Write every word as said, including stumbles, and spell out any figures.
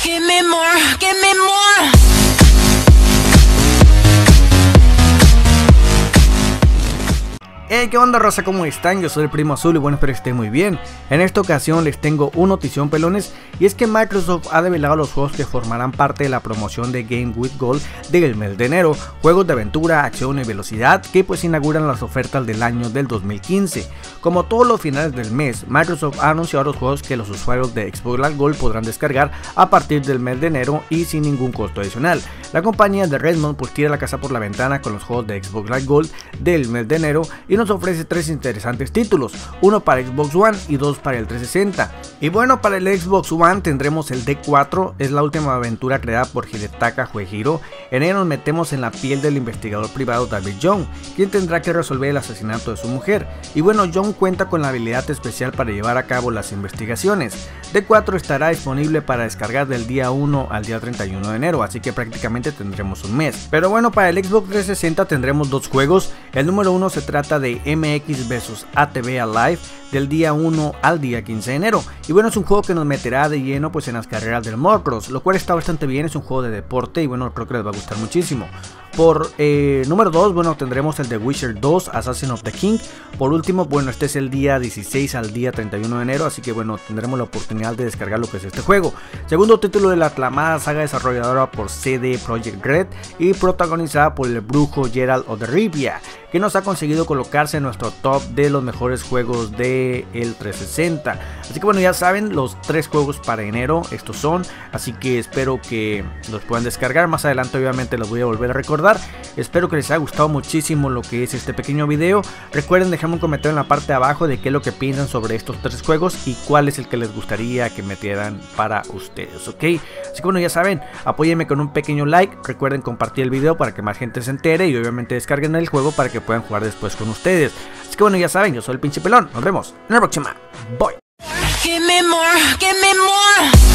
Give me more, give me more. Hey, ¿qué onda, raza? ¿Cómo están? Yo soy el Primo Azul y bueno, espero que estén muy bien. En esta ocasión les tengo una notición, pelones, y es que Microsoft ha develado los juegos que formarán parte de la promoción de Game with Gold del mes de enero, juegos de aventura, acción y velocidad que pues inauguran las ofertas del año del dos mil quince. Como todos los finales del mes, Microsoft ha anunciado los juegos que los usuarios de Xbox Live Gold podrán descargar a partir del mes de enero y sin ningún costo adicional. La compañía de Redmond pues tira la casa por la ventana con los juegos de Xbox Live Gold del mes de enero y nos ofrece tres interesantes títulos, uno para Xbox One y dos para el trescientos sesenta. Y bueno, para el Xbox One tendremos el D cuatro, es la última aventura creada por Hidetaka Huejiro. En ella nos metemos en la piel del investigador privado David Young, quien tendrá que resolver el asesinato de su mujer. Y bueno, Young cuenta con la habilidad especial para llevar a cabo las investigaciones. D cuatro estará disponible para descargar del día uno al día treinta y uno de enero, así que prácticamente tendremos un mes. Pero bueno, para el Xbox trescientos sesenta tendremos dos juegos. El número uno se trata de M X versus A T V Alive del día uno al día quince de enero, y bueno, es un juego que nos meterá de lleno pues en las carreras del motocross, lo cual está bastante bien. Es un juego de deporte y bueno, creo que les va a gustar muchísimo. Por eh, número dos, bueno, tendremos el de Witcher dos, Assassin of the King. Por último, bueno, este es el día dieciséis al día treinta y uno de enero, así que bueno, tendremos la oportunidad de descargar lo que es este juego. Segundo título de la aclamada saga desarrolladora por C D Projekt Red y protagonizada por el brujo Geralt of Rivia, que nos ha conseguido colocarse en nuestro top de los mejores juegos de el trescientos sesenta. Así que bueno, ya saben, los tres juegos para enero estos son, así que espero que los puedan descargar. Más adelante obviamente los voy a volver a recordar. Espero que les haya gustado muchísimo lo que es este pequeño video. Recuerden dejarme un comentario en la parte de abajo de qué es lo que piensan sobre estos tres juegos y cuál es el que les gustaría que metieran para ustedes, ¿ok? Así que bueno, ya saben, apóyenme con un pequeño like. Recuerden compartir el video para que más gente se entere y obviamente descarguen el juego para que puedan jugar después con ustedes. Así que bueno, ya saben, yo soy el pinche pelón. Nos vemos en la próxima. Bye. Give me more, give me more.